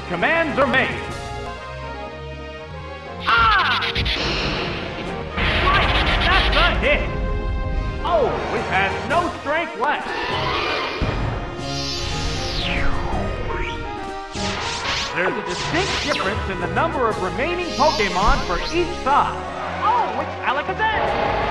commands are made. Ah! Right, that's a hit. Oh, it has no strength left. There's a distinct difference in the number of remaining Pokemon for each side. Oh, it's Alakazam!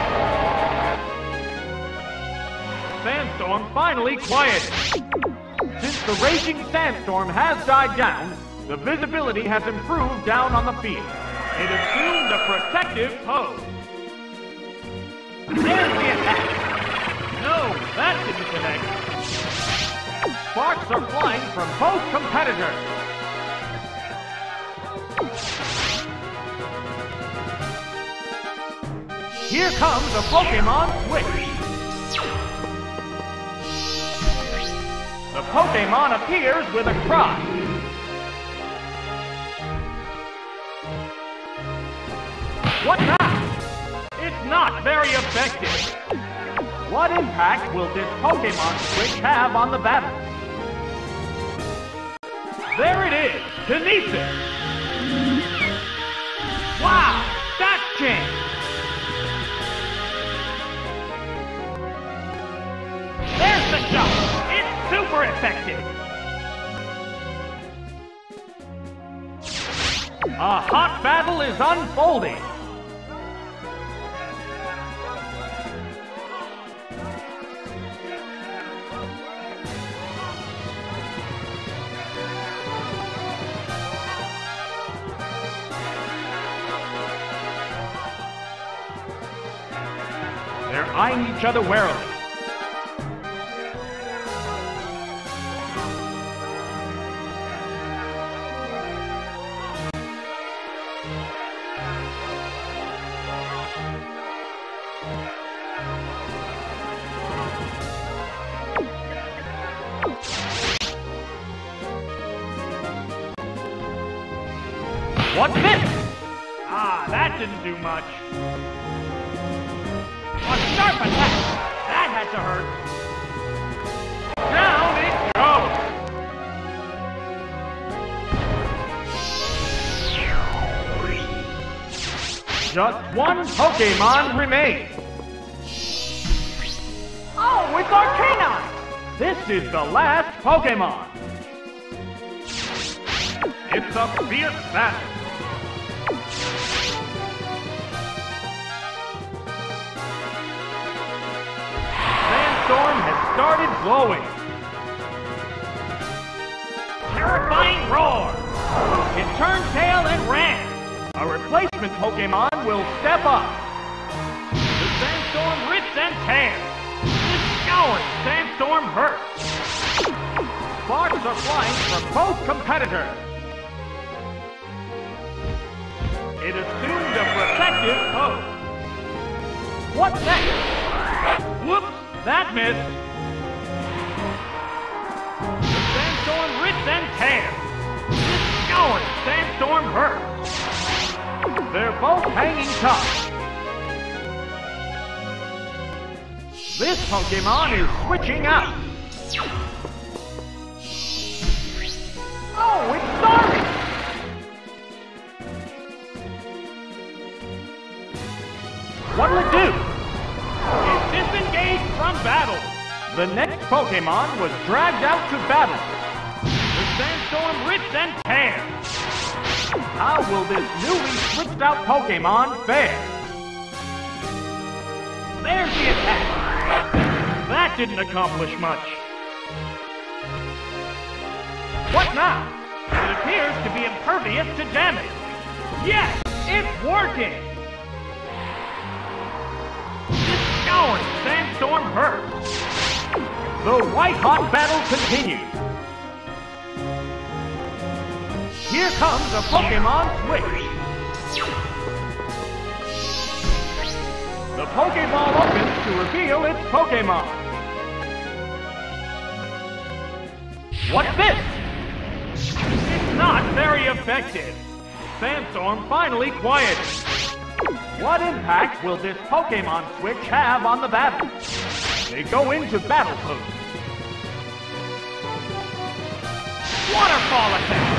Sandstorm finally quieted. Since the raging sandstorm has died down, the visibility has improved down on the field. It assumed a protective pose. There's the attack. No, that didn't connect. Sparks are flying from both competitors. Here comes a Pokemon switch. The Pokemon appears with a cry. What now? It's not very effective. What impact will this Pokemon switch have on the battle? There it is, Kinesis! Wow, that's changed! There's the shot! It's super effective! A hot battle is unfolding! They're eyeing each other warily. What's this? Ah, that didn't do much. A sharp attack! That had to hurt. Down it goes! Just one Pokemon remains. Oh, it's Arcanine! This is the last Pokemon. It's a fierce battle. Sandstorm has started blowing. Terrifying roar! It turned tail and ran. A replacement Pokemon will step up. The Sandstorm rips and tears. This scouring Sandstorm hurts. Sparks are flying from both competitors. It assumed a protective pose. What's next? Whoops, that missed. The Sandstorm rips and tears. This scouring Sandstorm hurts. They're both hanging tough. This Pokemon is switching out. Oh, it's Starmie! What'll it do? It disengaged from battle. The next Pokemon was dragged out to battle. The Sandstorm rips and tears. How will this newly switched out Pokemon fare? There's the attack. That didn't accomplish much. What now? It appears to be impervious to damage. Yes, it's working! Sandstorm hurts. The white-hot battle continues. Here comes a Pokemon switch. The Pokeball opens to reveal its Pokemon. What's this? It's not very effective. Sandstorm finally quieted. What impact will this Pokemon switch have on the battle? They go into battle pose. Waterfall attack!